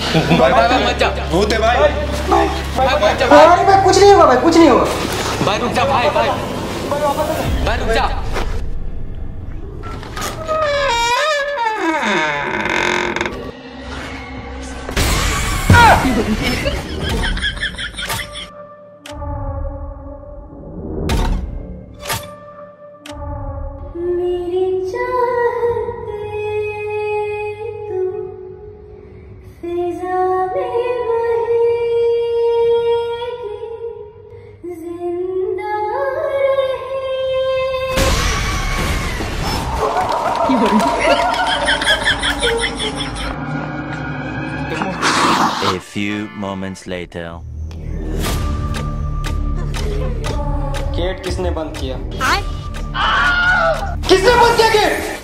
भाई भाई मत जा, भूत है भाई। भाई मत जा भाई कुछ नहीं होगा भाई, कुछ नहीं होगा। भाई रुक जा भाई, भाई रुक जा। A few moments later. Gate किसने बंद किया? किसने बंद किया गेट?